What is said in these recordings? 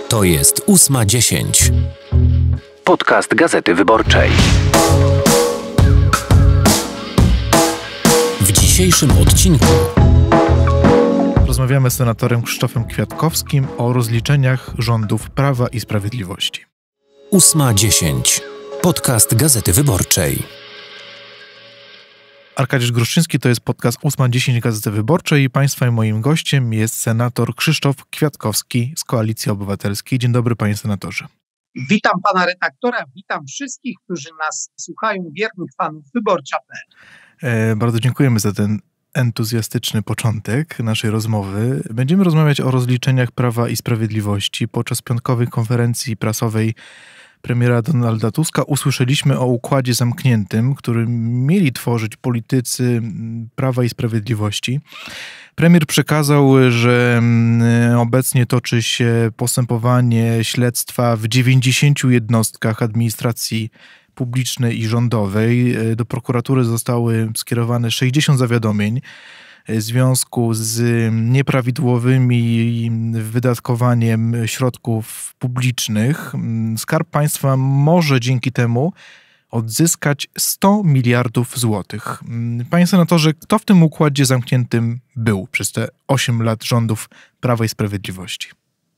To jest 8:10. Podcast Gazety Wyborczej. W dzisiejszym odcinku rozmawiamy z senatorem Krzysztofem Kwiatkowskim o rozliczeniach rządów Prawa i Sprawiedliwości. 8:10. Podcast Gazety Wyborczej. Arkadiusz Gruszczyński, to jest podcast 8:10 Gazety Wyborczej i Państwa i moim gościem jest senator Krzysztof Kwiatkowski z Koalicji Obywatelskiej. Dzień dobry, panie senatorze. Witam pana redaktora, witam wszystkich, którzy nas słuchają, wiernych fanów wyborcza.pl. Bardzo dziękujemy za ten entuzjastyczny początek naszej rozmowy. Będziemy rozmawiać o rozliczeniach Prawa i Sprawiedliwości. Podczas piątkowej konferencji prasowej premiera Donalda Tuska usłyszeliśmy o układzie zamkniętym, który mieli tworzyć politycy Prawa i Sprawiedliwości. Premier przekazał, że obecnie toczy się postępowanie śledztwa w 90 jednostkach administracji publicznej i rządowej. Do prokuratury zostały skierowane 60 zawiadomień w związku z nieprawidłowymi wydatkowaniem środków publicznych. Skarb Państwa może dzięki temu odzyskać 100 miliardów złotych. Panie senatorze, kto w tym układzie zamkniętym był przez te 8 lat rządów Prawa i Sprawiedliwości?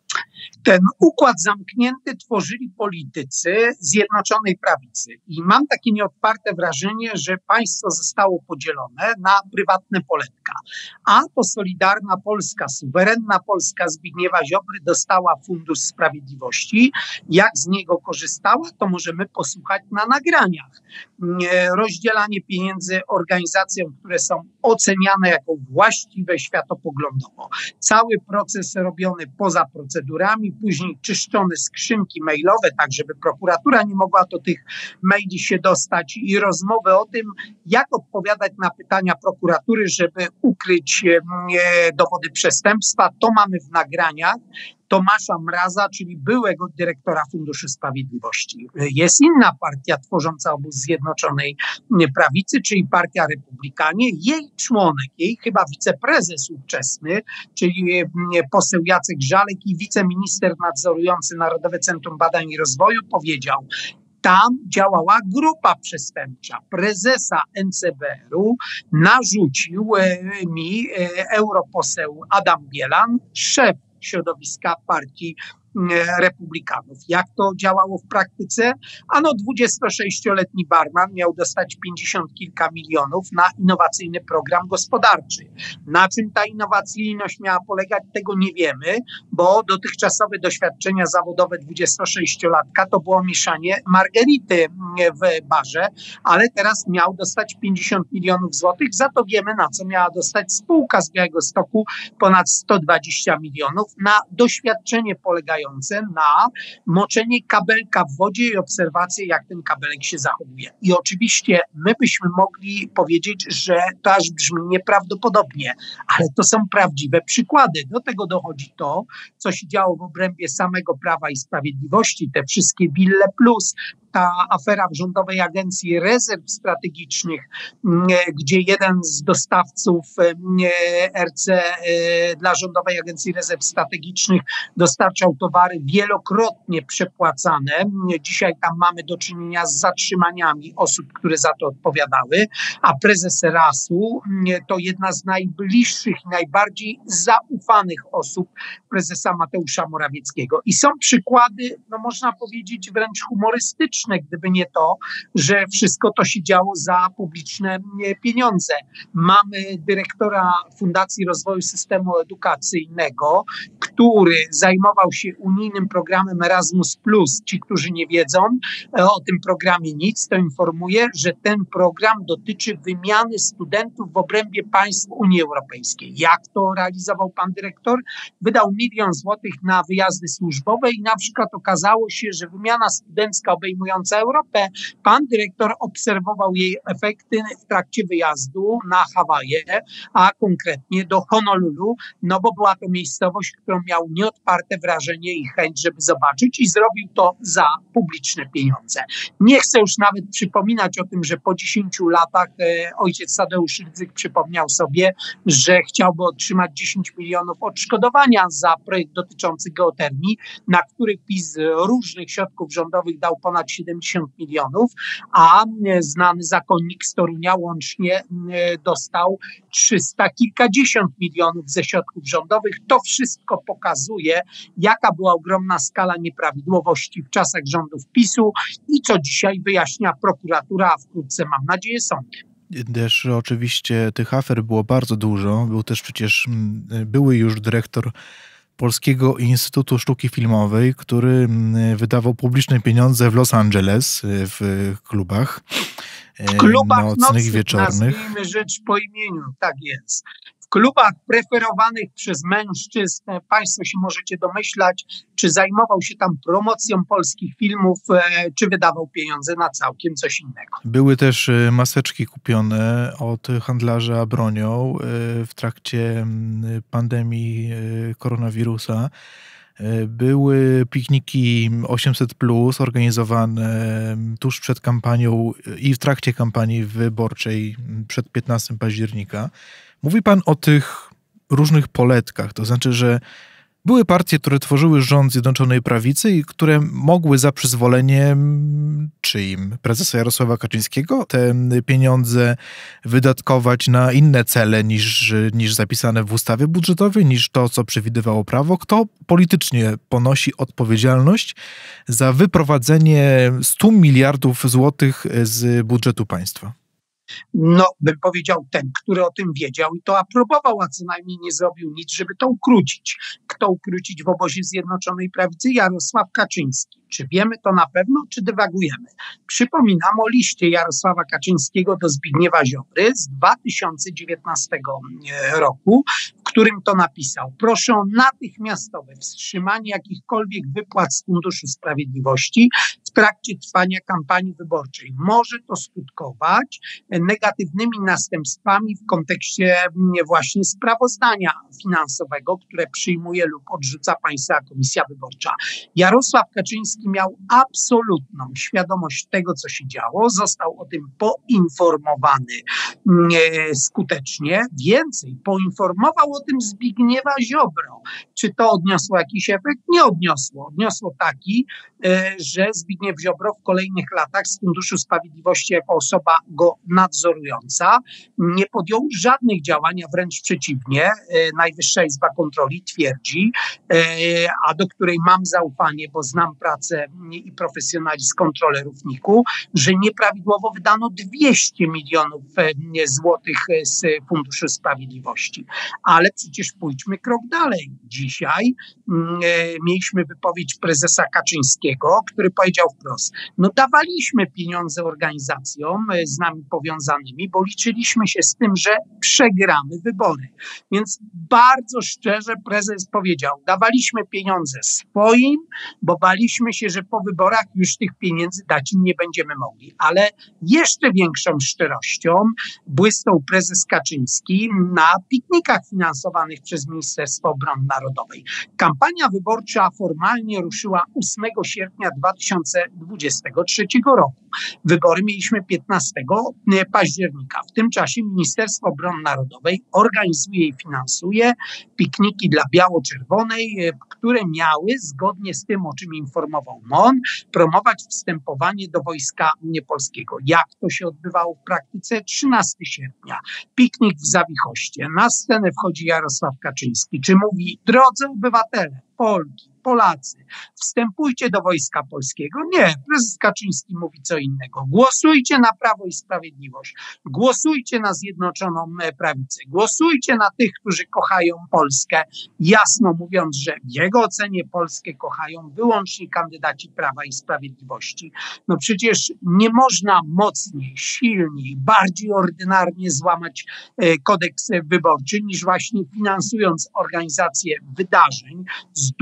Ten układ zamknięty tworzyli politycy Zjednoczonej Prawicy i mam takie nieodparte wrażenie, że państwo zostało podzielone na prywatne poletka. A to Solidarna Polska, suwerenna Polska Zbigniewa Ziobry dostała Fundusz Sprawiedliwości. Jak z niego korzystała, to możemy posłuchać na nagraniach. Rozdzielanie pieniędzy organizacjom, które są oceniane jako właściwe światopoglądowo. Cały proces robiony poza procedurami, później czyszczone skrzynki mailowe, tak żeby prokuratura nie mogła do tych maili się dostać i rozmowy o tym, jak odpowiadać na pytania prokuratury, żeby ukryć dowody przestępstwa. To mamy w nagraniach Tomasza Mraza, czyli byłego dyrektora Funduszu Sprawiedliwości. Jest inna partia tworząca obóz Zjednoczonej Prawicy, czyli Partia Republikanie. Jej członek, jej chyba wiceprezes ówczesny, czyli poseł Jacek Żalek i wiceminister nadzorujący Narodowe Centrum Badań i Rozwoju powiedział: tam działała grupa przestępcza. Prezesa NCBR-u narzucił mi europoseł Adam Bielan, szef środowiska partii Republikanów. Jak to działało w praktyce? Ano 26-letni barman miał dostać 50 kilka milionów na innowacyjny program gospodarczy. Na czym ta innowacyjność miała polegać, tego nie wiemy, bo dotychczasowe doświadczenia zawodowe 26-latka to było mieszanie margerity w barze, ale teraz miał dostać 50 milionów złotych. Za to wiemy, na co miała dostać spółka z Białegostoku ponad 120 milionów na doświadczenie polegające na moczenie kabelka w wodzie i obserwację, jak ten kabelek się zachowuje. I oczywiście my byśmy mogli powiedzieć, że to aż brzmi nieprawdopodobnie, ale to są prawdziwe przykłady. Do tego dochodzi to, co się działo w obrębie samego Prawa i Sprawiedliwości, te wszystkie Wille Plus, ta afera w Rządowej Agencji Rezerw Strategicznych, gdzie jeden z dostawców RC dla Rządowej Agencji Rezerw Strategicznych dostarczał towary wielokrotnie przepłacane. Dzisiaj tam mamy do czynienia z zatrzymaniami osób, które za to odpowiadały, a prezes RAS-u to jedna z najbliższych, najbardziej zaufanych osób prezesa Mateusza Morawieckiego. I są przykłady, no można powiedzieć wręcz humorystyczne, gdyby nie to, że wszystko to się działo za publiczne pieniądze. Mamy dyrektora Fundacji Rozwoju Systemu Edukacyjnego, który zajmował się unijnym programem Erasmus+. Ci, którzy nie wiedzą o tym programie nic, to informuję, że ten program dotyczy wymiany studentów w obrębie państw Unii Europejskiej. Jak to realizował pan dyrektor? Wydał 1 000 000 złotych na wyjazdy służbowe i na przykład okazało się, że wymiana studencka obejmująca Europę, pan dyrektor obserwował jej efekty w trakcie wyjazdu na Hawaje, a konkretnie do Honolulu, no bo była to miejscowość, którą miał nieodparte wrażenie zaproszenie i chęć, żeby zobaczyć i zrobił to za publiczne pieniądze. Nie chcę już nawet przypominać o tym, że po 10 latach ojciec Tadeusz Rydzyk przypomniał sobie, że chciałby otrzymać 10 milionów odszkodowania za projekt dotyczący geotermii, na który PiS z różnych środków rządowych dał ponad 70 milionów, a znany zakonnik z Torunia łącznie dostał 300 kilkadziesiąt milionów ze środków rządowych. To wszystko pokazuje, jaka była ogromna skala nieprawidłowości w czasach rządów PiS-u i co dzisiaj wyjaśnia prokuratura, a wkrótce, mam nadzieję, sąd. Też oczywiście tych afer było bardzo dużo. Był też przecież były już dyrektor Polskiego Instytutu Sztuki Filmowej, który wydawał publiczne pieniądze w Los Angeles w klubach. W klubach nocnych, wieczornych. Nazwijmy rzecz po imieniu, tak jest. W klubach preferowanych przez mężczyzn, państwo się możecie domyślać, czy zajmował się tam promocją polskich filmów, czy wydawał pieniądze na całkiem coś innego. Były też maseczki kupione od handlarza bronią w trakcie pandemii koronawirusa. Były pikniki 800+ organizowane tuż przed kampanią i w trakcie kampanii wyborczej przed 15 października. Mówi pan o tych różnych poletkach, to znaczy, że były partie, które tworzyły rząd Zjednoczonej Prawicy i które mogły za przyzwoleniem czyim? Prezesa Jarosława Kaczyńskiego te pieniądze wydatkować na inne cele niż zapisane w ustawie budżetowej, niż to, co przewidywało prawo. Kto politycznie ponosi odpowiedzialność za wyprowadzenie 100 miliardów złotych z budżetu państwa? No, bym powiedział ten, który o tym wiedział i to aprobował, a co najmniej nie zrobił nic, żeby to ukrócić. Kto ukrócić w obozie Zjednoczonej Prawicy? Jarosław Kaczyński. Czy wiemy to na pewno, czy dywagujemy? Przypominam o liście Jarosława Kaczyńskiego do Zbigniewa Ziobry z 2019 roku, w którym to napisał: proszę o natychmiastowe wstrzymanie jakichkolwiek wypłat z Funduszu Sprawiedliwości w trakcie trwania kampanii wyborczej. Może to skutkować negatywnymi następstwami w kontekście właśnie sprawozdania finansowego, które przyjmuje lub odrzuca Państwowa Komisja Wyborcza. Jarosław Kaczyński miał absolutną świadomość tego, co się działo. Został o tym poinformowany skutecznie. Więcej, poinformował o tym Zbigniewa Ziobro. Czy to odniosło jakiś efekt? Nie odniosło. Odniosło taki, że Zbigniew Ziobro w kolejnych latach z Funduszu Sprawiedliwości jako osoba go nadzorująca nie podjął żadnych działań, a wręcz przeciwnie. Najwyższa Izba Kontroli twierdzi, a do której mam zaufanie, bo znam pracę i profesjonalizm kontrolerów NIK-u, że nieprawidłowo wydano 200 milionów złotych z Funduszu Sprawiedliwości. Ale przecież pójdźmy krok dalej. Dzisiaj mieliśmy wypowiedź prezesa Kaczyńskiego, który powiedział wprost: no dawaliśmy pieniądze organizacjom z nami powiązanymi, bo liczyliśmy się z tym, że przegramy wybory. Więc bardzo szczerze prezes powiedział: dawaliśmy pieniądze swoim, bo baliśmy się, że po wyborach już tych pieniędzy dać im nie będziemy mogli. Ale jeszcze większą szczerością błysnął prezes Kaczyński na piknikach finansowanych przez Ministerstwo Obrony Narodowej. Kampania wyborcza formalnie ruszyła 8 sierpnia 2023 roku. Wybory mieliśmy 15 października. W tym czasie Ministerstwo Obrony Narodowej organizuje i finansuje pikniki dla biało-czerwonej, które miały, zgodnie z tym, o czym informował MON, promować wstępowanie do Wojska Polskiego. Jak to się odbywało w praktyce? 13 sierpnia. Piknik w Zawichoście. Na scenę wchodzi Jarosław Kaczyński. Czy mówi: drodzy obywatele, Polki, Polacy, wstępujcie do Wojska Polskiego? Nie, prezes Kaczyński mówi co innego. Głosujcie na Prawo i Sprawiedliwość. Głosujcie na Zjednoczoną Prawicę. Głosujcie na tych, którzy kochają Polskę. Jasno mówiąc, że w jego ocenie Polskę kochają wyłącznie kandydaci Prawa i Sprawiedliwości. No przecież nie można mocniej, silniej, bardziej ordynarnie złamać kodeks wyborczy, niż właśnie finansując organizację wydarzeń z dużym rozmiarem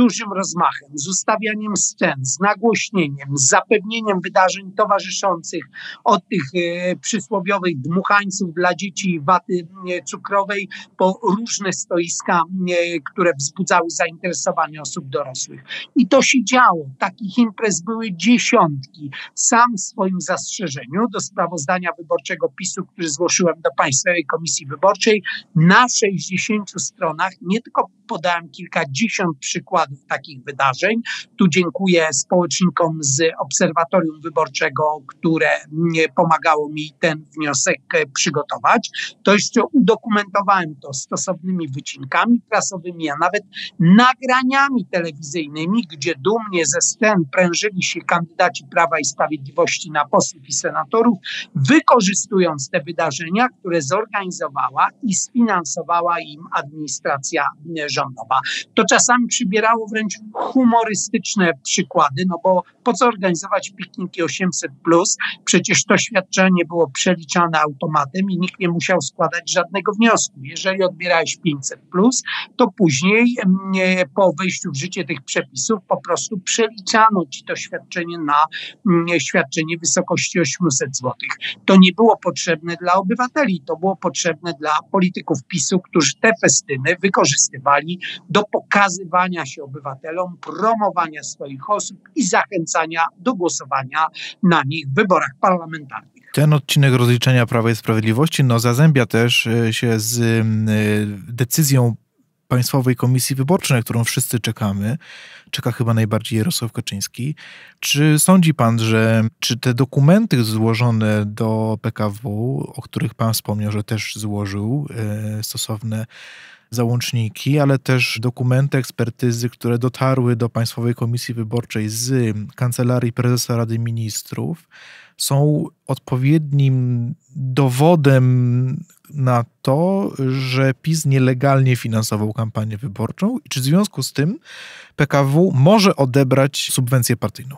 rozmachem, z ustawianiem scen, z nagłośnieniem, z zapewnieniem wydarzeń towarzyszących od tych przysłowiowych dmuchańców dla dzieci waty cukrowej po różne stoiska, które wzbudzały zainteresowanie osób dorosłych. I to się działo. Takich imprez były dziesiątki. Sam w swoim zastrzeżeniu do sprawozdania wyborczego PiS-u, który zgłosiłem do Państwowej Komisji Wyborczej, na 60 stronach nie tylko podałem kilkadziesiąt przykładów takich wydarzeń. Tu dziękuję społecznikom z Obserwatorium Wyborczego, które pomagało mi ten wniosek przygotować. To jeszcze udokumentowałem to stosownymi wycinkami prasowymi, a nawet nagraniami telewizyjnymi, gdzie dumnie ze scen prężyli się kandydaci Prawa i Sprawiedliwości na posłów i senatorów, wykorzystując te wydarzenia, które zorganizowała i sfinansowała im administracja rządowa. To czasami przybierało wręcz humorystyczne przykłady, no bo po co organizować pikniki 800+, przecież to świadczenie było przeliczane automatem i nikt nie musiał składać żadnego wniosku. Jeżeli odbierałeś 500+, to później po wejściu w życie tych przepisów po prostu przeliczano ci to świadczenie na świadczenie w wysokości 800 zł. To nie było potrzebne dla obywateli, to było potrzebne dla polityków PiS-u, którzy te festyny wykorzystywali do pokazywania się obywatelom, promowania swoich osób i zachęcania do głosowania na nich w wyborach parlamentarnych. Ten odcinek rozliczenia Prawa i Sprawiedliwości zazębia też się z decyzją Państwowej Komisji Wyborczej, na którą wszyscy czekamy. Czeka chyba najbardziej Jarosław Kaczyński. Czy sądzi pan, czy te dokumenty złożone do PKW, o których pan wspomniał, że też złożył stosowne załączniki, ale też dokumenty ekspertyzy, które dotarły do Państwowej Komisji Wyborczej z Kancelarii Prezesa Rady Ministrów, są odpowiednim dowodem na to, że PiS nielegalnie finansował kampanię wyborczą i czy w związku z tym PKW może odebrać subwencję partyjną?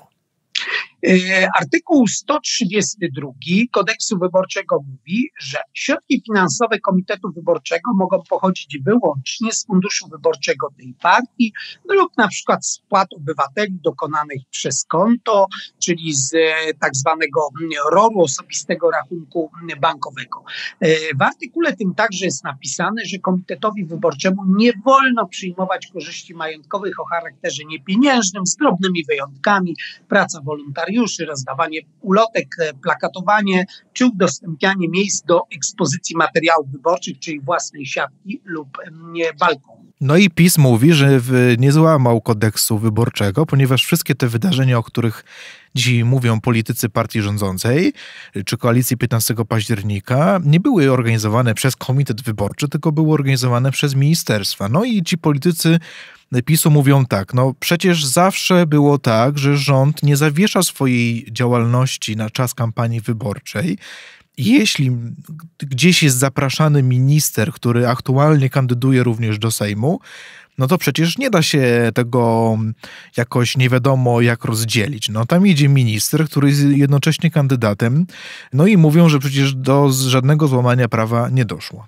Artykuł 132 Kodeksu Wyborczego mówi, że środki finansowe Komitetu Wyborczego mogą pochodzić wyłącznie z funduszu wyborczego tej partii lub na przykład z wpłat obywateli dokonanych przez konto, czyli z tak zwanego ROR-u, osobistego rachunku bankowego. W artykule tym także jest napisane, że Komitetowi Wyborczemu nie wolno przyjmować korzyści majątkowych o charakterze niepieniężnym, z drobnymi wyjątkami, praca wolontariuszy, rozdawanie ulotek, plakatowanie czy udostępnianie miejsc do ekspozycji materiałów wyborczych, czyli własnej siatki lub balkonu. No i PiS mówi, że nie złamał kodeksu wyborczego, ponieważ wszystkie te wydarzenia, o których dzisiaj mówią politycy partii rządzącej czy koalicji 15 października, nie były organizowane przez komitet wyborczy, tylko były organizowane przez ministerstwa. No i ci politycy PiS-u mówią tak, przecież zawsze było tak, że rząd nie zawiesza swojej działalności na czas kampanii wyborczej. Jeśli gdzieś jest zapraszany minister, który aktualnie kandyduje również do Sejmu, to przecież nie da się tego jakoś nie wiadomo jak rozdzielić. Tam idzie minister, który jest jednocześnie kandydatem, i mówią, że przecież do żadnego złamania prawa nie doszło.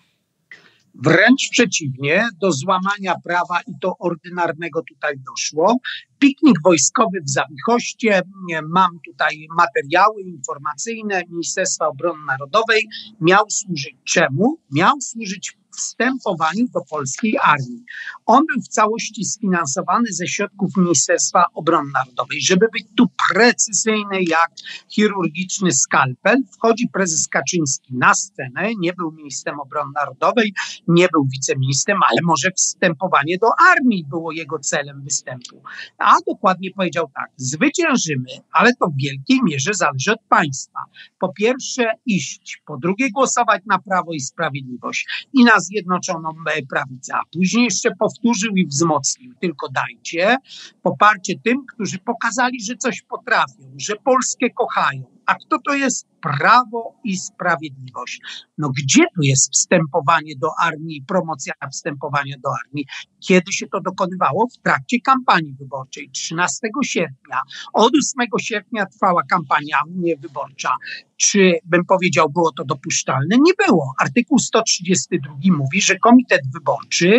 Wręcz przeciwnie, do złamania prawa i to ordynarnego tutaj doszło. Piknik wojskowy w Zawichoście, mam tutaj materiały informacyjne Ministerstwa Obrony Narodowej, miał służyć czemu? Miał służyć wstępowaniu do polskiej armii. On był w całości sfinansowany ze środków Ministerstwa Obrony Narodowej. Żeby być tu precyzyjny jak chirurgiczny skalpel, wchodzi prezes Kaczyński na scenę, nie był ministrem obrony narodowej, nie był wiceministrem, ale może wstępowanie do armii było jego celem występu. A dokładnie powiedział tak, zwyciężymy, ale to w wielkiej mierze zależy od państwa. Po pierwsze iść, po drugie głosować na Prawo i Sprawiedliwość i na Zjednoczoną Prawicę, a później jeszcze powtórzył i wzmocnił. Tylko dajcie poparcie tym, którzy pokazali, że coś potrafią, że Polskę kochają A kto to jest Prawo i Sprawiedliwość? No gdzie tu jest wstępowanie do armii, promocja wstępowania do armii? Kiedy się to dokonywało? W trakcie kampanii wyborczej, 13 sierpnia. Od 8 sierpnia trwała kampania wyborcza. Czy, bym powiedział, było to dopuszczalne? Nie było. Artykuł 132 mówi, że komitet wyborczy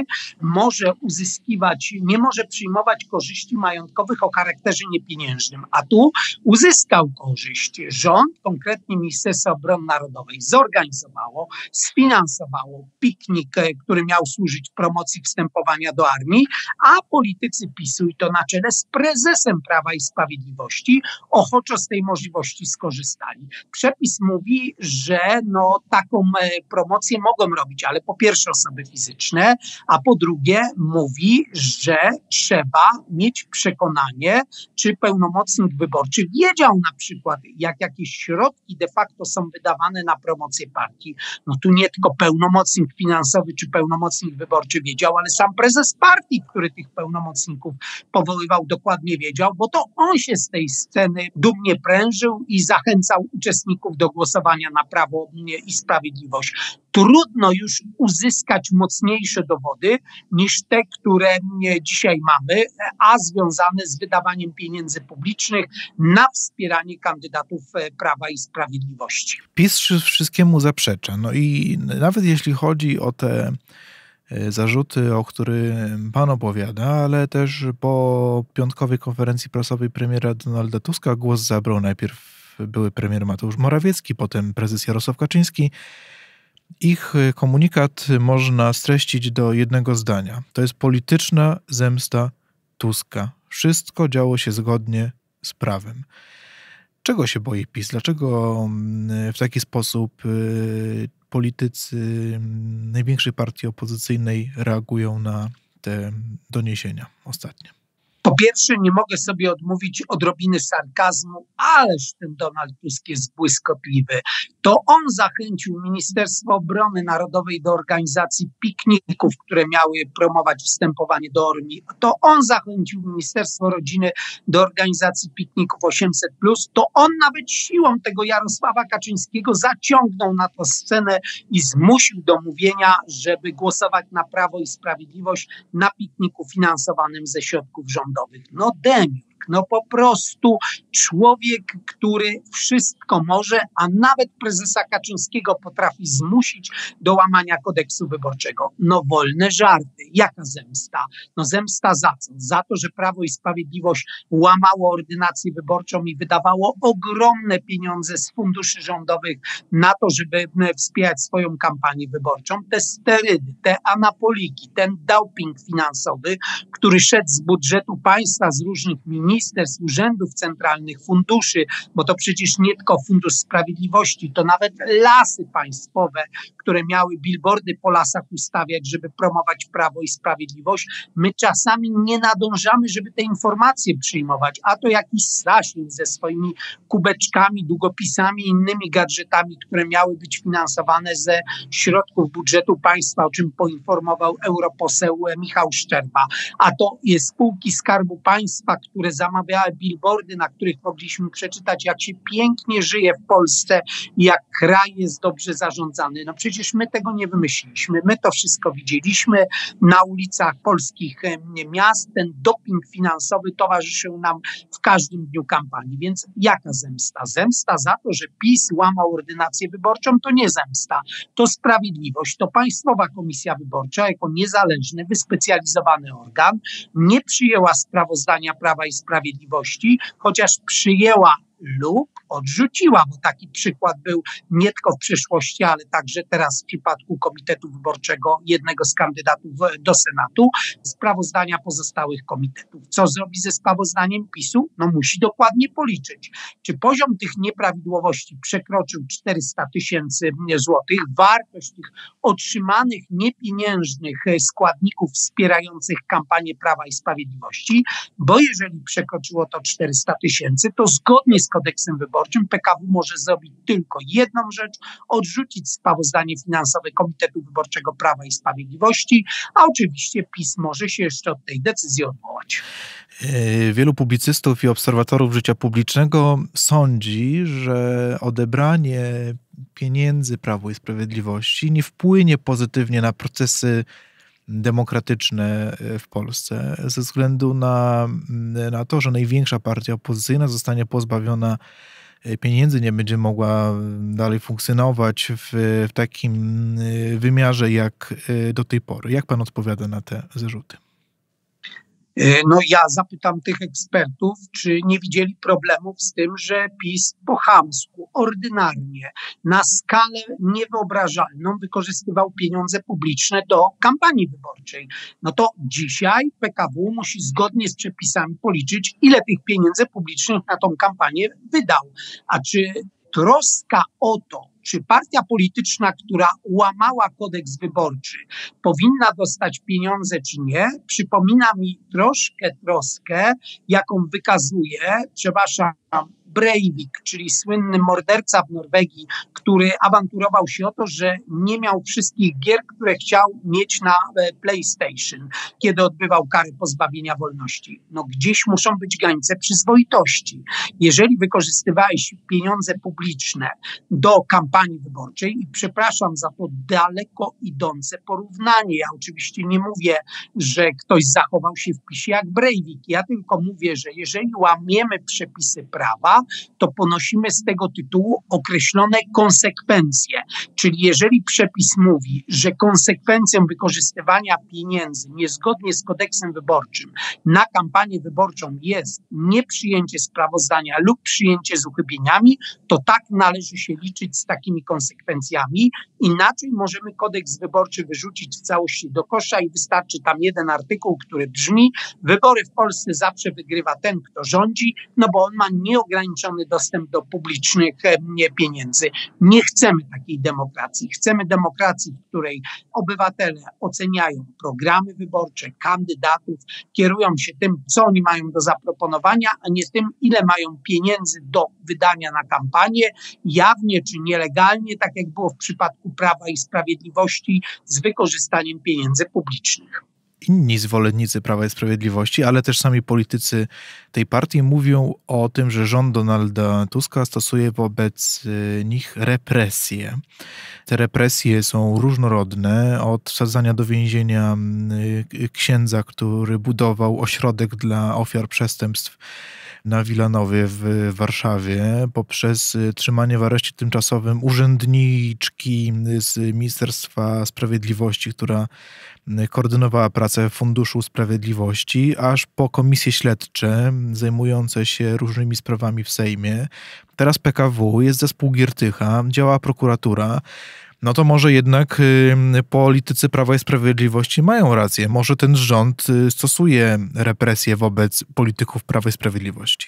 nie może przyjmować korzyści majątkowych o charakterze niepieniężnym. A tu uzyskał korzyść. Rząd, konkretnie Ministerstwo Obrony Narodowej, zorganizowało, sfinansowało piknik, który miał służyć promocji wstępowania do armii, a politycy PiS-u, i to na czele z prezesem Prawa i Sprawiedliwości, ochoczo z tej możliwości skorzystali. Przepis mówi, że taką promocję mogą robić, ale po pierwsze osoby fizyczne, a po drugie mówi, że trzeba mieć przekonanie, czy pełnomocnik wyborczy wiedział na przykład, jak jakieś środki de facto są wydawane na promocję partii. No tu nie tylko pełnomocnik finansowy czy pełnomocnik wyborczy wiedział, ale sam prezes partii, który tych pełnomocników powoływał, dokładnie wiedział, bo to on się z tej sceny dumnie prężył i zachęcał uczestników do głosowania na Prawo i Sprawiedliwość. Trudno już uzyskać mocniejsze dowody niż te, które dzisiaj mamy, a związane z wydawaniem pieniędzy publicznych na wspieranie kandydatów Prawa i Sprawiedliwości. PiS wszystkiemu zaprzecza. No i nawet jeśli chodzi o te zarzuty, o których pan opowiada, ale też po piątkowej konferencji prasowej premiera Donalda Tuska głos zabrał najpierw były premier Mateusz Morawiecki, potem prezes Jarosław Kaczyński. Ich komunikat można streścić do jednego zdania. To jest polityczna zemsta Tuska. Wszystko działo się zgodnie z prawem. Czego się boi PiS? Dlaczego w taki sposób politycy największej partii opozycyjnej reagują na te doniesienia ostatnie? Po pierwsze, nie mogę sobie odmówić odrobiny sarkazmu, ależ ten Donald Tusk jest błyskotliwy. To on zachęcił Ministerstwo Obrony Narodowej do organizacji pikników, które miały promować wstępowanie do armii. To on zachęcił Ministerstwo Rodziny do organizacji pikników 800+. To on nawet siłą tego Jarosława Kaczyńskiego zaciągnął na tę scenę i zmusił do mówienia, żeby głosować na Prawo i Sprawiedliwość na pikniku finansowanym ze środków rządowych. No demiurg, no po prostu człowiek, który wszystko może, a nawet prezesa Kaczyńskiego potrafi zmusić do łamania kodeksu wyborczego. No wolne żarty. Jaka zemsta? No zemsta za co? Za to, że Prawo i Sprawiedliwość łamało ordynację wyborczą i wydawało ogromne pieniądze z funduszy rządowych na to, żeby wspierać swoją kampanię wyborczą. Te sterydy, te anapoliki, ten doping finansowy, który szedł z budżetu państwa, z różnych ministerstw, urzędów centralnych, funduszy, bo to przecież nie tylko Fundusz Sprawiedliwości, to nawet lasy państwowe, które miały billboardy po lasach ustawiać, żeby promować Prawo i Sprawiedliwość. My czasami nie nadążamy, żeby te informacje przyjmować, a to jakiś Sasin ze swoimi kubeczkami, długopisami, innymi gadżetami, które miały być finansowane ze środków budżetu państwa, o czym poinformował europoseł Michał Szczerba. A to jest spółki Skarbu Państwa, które zamawiały billboardy, na których mogliśmy przeczytać, jak się pięknie żyje w Polsce i jak kraj jest dobrze zarządzany. No przecież my tego nie wymyśliliśmy. My to wszystko widzieliśmy na ulicach polskich miast. Ten doping finansowy towarzyszył nam w każdym dniu kampanii. Więc jaka zemsta? Zemsta za to, że PiS łamał ordynację wyborczą, to nie zemsta. To sprawiedliwość. To Państwowa Komisja Wyborcza jako niezależny, wyspecjalizowany organ nie przyjęła sprawozdania Prawa i Sprawiedliwości, chociaż przyjęła lub odrzuciła, bo taki przykład był nie tylko w przeszłości, ale także teraz w przypadku Komitetu Wyborczego, jednego z kandydatów do Senatu, sprawozdania pozostałych komitetów. Co zrobi ze sprawozdaniem PiS-u? No musi dokładnie policzyć. Czy poziom tych nieprawidłowości przekroczył 400 000 złotych? Wartość tych otrzymanych niepieniężnych składników wspierających kampanię Prawa i Sprawiedliwości, bo jeżeli przekroczyło to 400 000, to zgodnie z kodeksem wyborczym, PKW może zrobić tylko jedną rzecz: odrzucić sprawozdanie finansowe Komitetu Wyborczego Prawa i Sprawiedliwości, a oczywiście PiS może się jeszcze od tej decyzji odwołać. Wielu publicystów i obserwatorów życia publicznego sądzi, że odebranie pieniędzy Prawu i Sprawiedliwości nie wpłynie pozytywnie na procesy demokratyczne w Polsce ze względu na to, że największa partia opozycyjna zostanie pozbawiona pieniędzy, nie będzie mogła dalej funkcjonować w takim wymiarze jak do tej pory. Jak pan odpowiada na te zarzuty? No ja zapytam tych ekspertów, czy nie widzieli problemów z tym, że PiS po chamsku, ordynarnie, na skalę niewyobrażalną wykorzystywał pieniądze publiczne do kampanii wyborczej. No to dzisiaj PKW musi zgodnie z przepisami policzyć, ile tych pieniędzy publicznych na tą kampanię wydał. A czy troska o to, czy partia polityczna, która łamała kodeks wyborczy, powinna dostać pieniądze, czy nie, przypomina mi troskę, jaką wykazuje, przepraszam, Breivik, czyli słynny morderca w Norwegii, który awanturował się o to, że nie miał wszystkich gier, które chciał mieć na PlayStation, kiedy odbywał karę pozbawienia wolności. No gdzieś muszą być granice przyzwoitości. Jeżeli wykorzystywałeś pieniądze publiczne do kampanii wyborczej, i przepraszam za to daleko idące porównanie, ja oczywiście nie mówię, że ktoś zachował się w PiS-ie jak Breivik, ja tylko mówię, że jeżeli łamiemy przepisy prawa, to ponosimy z tego tytułu określone konsekwencje. Czyli jeżeli przepis mówi, że konsekwencją wykorzystywania pieniędzy niezgodnie z kodeksem wyborczym na kampanię wyborczą jest nieprzyjęcie sprawozdania lub przyjęcie z uchybieniami, to tak należy się liczyć z takimi konsekwencjami. Inaczej możemy kodeks wyborczy wyrzucić w całości do kosza i wystarczy tam jeden artykuł, który brzmi: wybory w Polsce zawsze wygrywa ten, kto rządzi, no bo on ma nieograniczony dostęp do publicznych pieniędzy. Nie chcemy takiej demokracji. Chcemy demokracji, w której obywatele oceniają programy wyborcze, kandydatów, kierują się tym, co oni mają do zaproponowania, a nie tym, ile mają pieniędzy do wydania na kampanię, jawnie czy nielegalnie, tak jak było w przypadku Prawa i Sprawiedliwości, z wykorzystaniem pieniędzy publicznych. Inni zwolennicy Prawa i Sprawiedliwości, ale też sami politycy tej partii mówią o tym, że rząd Donalda Tuska stosuje wobec nich represje. Te represje są różnorodne, od wsadzania do więzienia księdza, który budował ośrodek dla ofiar przestępstw na Wilanowie w Warszawie, poprzez trzymanie w areszcie tymczasowym urzędniczki z Ministerstwa Sprawiedliwości, która koordynowała pracę Funduszu Sprawiedliwości, aż po komisje śledcze zajmujące się różnymi sprawami w Sejmie. Teraz PKW, jest zespół Giertycha, działa prokuratura. No to może jednak politycy Prawa i Sprawiedliwości mają rację. Może ten rząd stosuje represje wobec polityków Prawa i Sprawiedliwości.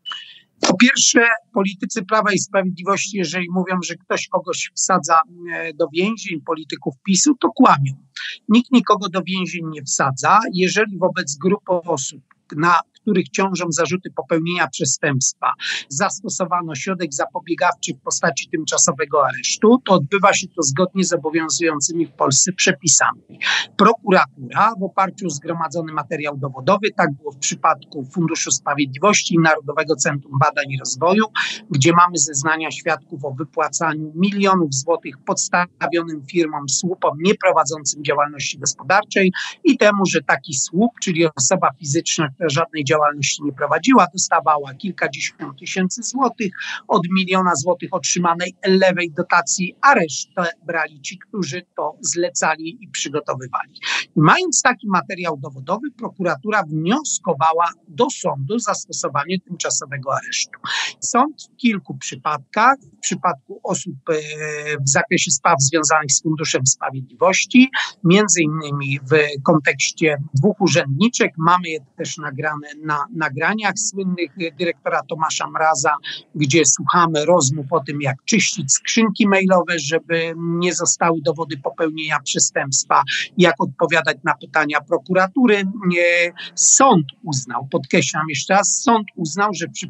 Po pierwsze, politycy Prawa i Sprawiedliwości, jeżeli mówią, że ktoś kogoś wsadza do więzień, polityków PiS-u, to kłamią. Nikt nikogo do więzień nie wsadza. Jeżeli wobec grupy osób, na których ciążą zarzuty popełnienia przestępstwa, zastosowano środek zapobiegawczy w postaci tymczasowego aresztu, to odbywa się to zgodnie z obowiązującymi w Polsce przepisami. Prokuratura w oparciu o zgromadzony materiał dowodowy, tak było w przypadku Funduszu Sprawiedliwości i Narodowego Centrum Badań i Rozwoju, gdzie mamy zeznania świadków o wypłacaniu milionów złotych podstawionym firmom, słupom nieprowadzącym działalności gospodarczej i temu, że taki słup, czyli osoba fizyczna, która żadnej działalności nie prowadziła, dostawała kilkadziesiąt tysięcy złotych od 1 000 000 złotych otrzymanej lewej dotacji, a resztę brali ci, którzy to zlecali i przygotowywali. I mając taki materiał dowodowy, prokuratura wnioskowała do sądu zastosowanie tymczasowego aresztu. Sąd w kilku przypadkach, w przypadku osób w zakresie spraw związanych z Funduszem Sprawiedliwości, między innymi w kontekście 2 urzędniczek, mamy je też nagrane na nagraniach słynnych dyrektora Tomasza Mraza, gdzie słuchamy rozmów o tym, jak czyścić skrzynki mailowe, żeby nie zostały dowody popełnienia przestępstwa, jak odpowiadać na pytania prokuratury. Sąd uznał, podkreślam jeszcze raz, sąd uznał, że w przypadku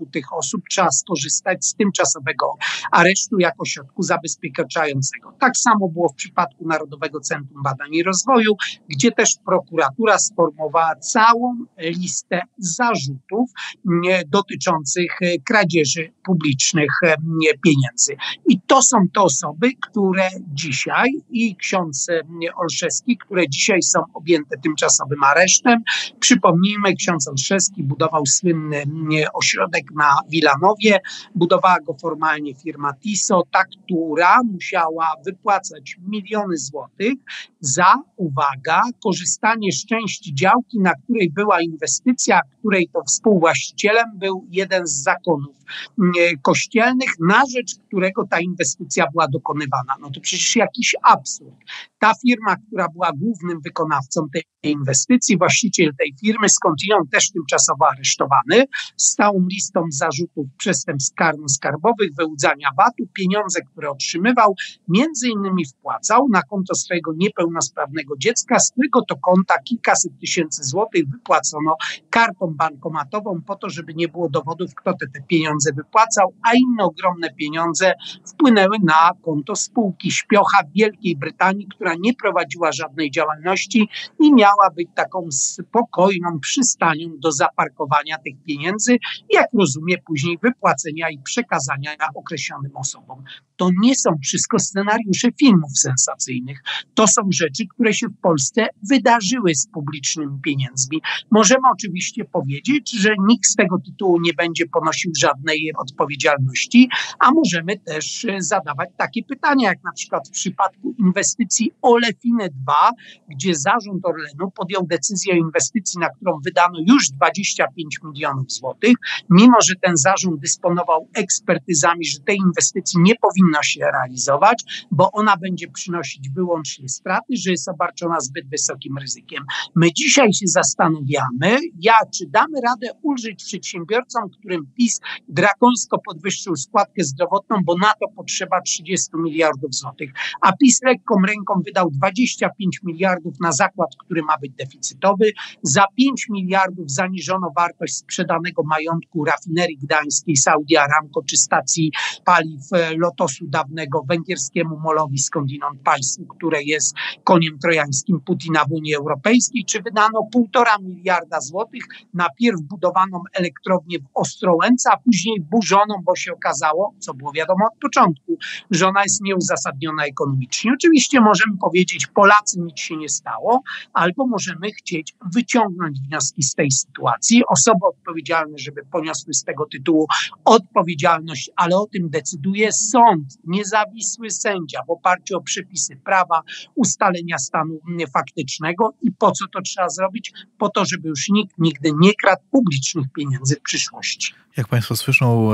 tych osób trzeba skorzystać z tymczasowego aresztu jako środku zabezpieczającego. Tak samo było w przypadku Narodowego Centrum Badań i Rozwoju, gdzie też prokuratura sformułowała całą listę zarzutów dotyczących kradzieży publicznych pieniędzy. I to są te osoby, które dzisiaj i ksiądz Olszewski, które dzisiaj są objęte tymczasowym aresztem. Przypomnijmy, ksiądz Olszewski budował słynny ośrodek na Wilanowie, budowała go formalnie firma Tiso, ta, która musiała wypłacać miliony złotych za, uwaga, korzystanie z części działki, na której była inwestycja, której to współwłaścicielem był jeden z zakonów kościelnych, na rzecz którego ta inwestycja była dokonywana. No to przecież jakiś absurd. Ta firma, która była głównym wykonawcą tej inwestycji, właściciel tej firmy, skądinąd też tymczasowo aresztowany, z całą listą zarzutów przestępstw karno-skarbowych, wyłudzania VAT-u, pieniądze, które otrzymywał, między innymi wpłacał na konto swojego niepełnosprawnego dziecka, z którego to konta kilkaset tysięcy złotych wypłacono kartą bankomatową po to, żeby nie było dowodów, kto te pieniądze wypłacał, a inne ogromne pieniądze wpłynęły na konto spółki Śpiocha w Wielkiej Brytanii, która nie prowadziła żadnej działalności i miała być taką spokojną przystanią do zaparkowania tych pieniędzy, jak rozumie później wypłacenia i przekazania określonym osobom. To nie są wszystko scenariusze filmów sensacyjnych. To są rzeczy, które się w Polsce wydarzyły z publicznymi pieniędzmi. Możemy oczywiście powiedzieć, że nikt z tego tytułu nie będzie ponosił żadnej odpowiedzialności, a możemy też zadawać takie pytania, jak na przykład w przypadku inwestycji Olefiny 2, gdzie zarząd Orlenu podjął decyzję o inwestycji, na którą wydano już 25 milionów złotych, mimo że ten zarząd dysponował ekspertyzami, że tej inwestycji nie powinno się realizować, bo ona będzie przynosić wyłącznie straty, że jest obarczona zbyt wysokim ryzykiem. My dzisiaj się zastanawiamy, czy damy radę ulżyć przedsiębiorcom, którym PiS drakońsko podwyższył składkę zdrowotną, bo na to potrzeba 30 miliardów złotych. A PiS lekką ręką wydał 25 miliardów na zakład, który ma być deficytowy. Za 5 miliardów zaniżono wartość sprzedanego majątku rafinerii gdańskiej Saudi Aramco czy stacji paliw Lotosu dawnego węgierskiemu MOL-owi, skądinąd państwu, które jest koniem trojańskim Putina w Unii Europejskiej, czy wydano 1,5 miliarda złotych na pierw budowaną elektrownię w Ostrołęce, a później burzoną, bo się okazało, co było wiadomo od początku, że ona jest nieuzasadniona ekonomicznie. Oczywiście możemy powiedzieć, Polacy, nic się nie stało, albo możemy chcieć wyciągnąć wnioski z tej sytuacji. Osoby odpowiedzialne, żeby poniosły z tego tytułu odpowiedzialność, ale o tym decyduje sąd, niezawisły sędzia w oparciu o przepisy prawa, ustalenia stanu faktycznego. I po co to trzeba zrobić? Po to, żeby już nikt nigdy nie kradł publicznych pieniędzy w przyszłości. Jak Państwo słyszą,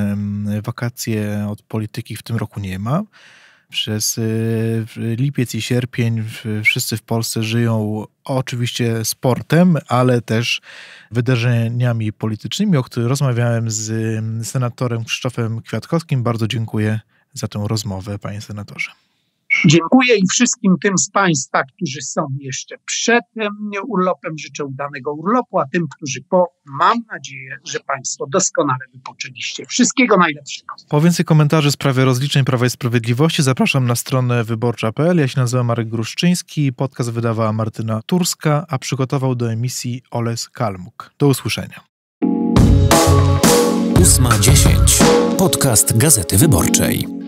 wakacje od polityki w tym roku nie ma. Przez lipiec i sierpień wszyscy w Polsce żyją oczywiście sportem, ale też wydarzeniami politycznymi, o których rozmawiałem z senatorem Krzysztofem Kwiatkowskim. Bardzo dziękuję za tę rozmowę, panie senatorze. Dziękuję i wszystkim tym z Państwa, którzy są jeszcze przed urlopem, życzę udanego urlopu, a tym, którzy mam nadzieję, że Państwo doskonale wypoczęliście. Wszystkiego najlepszego. Po więcej komentarzy w sprawie rozliczeń Prawa i Sprawiedliwości zapraszam na stronę wyborcza.pl. Ja się nazywam Marek Gruszczyński, podcast wydawała Martyna Turska, a przygotował do emisji Oles Kalmuk. Do usłyszenia. 8:10. Podcast Gazety Wyborczej.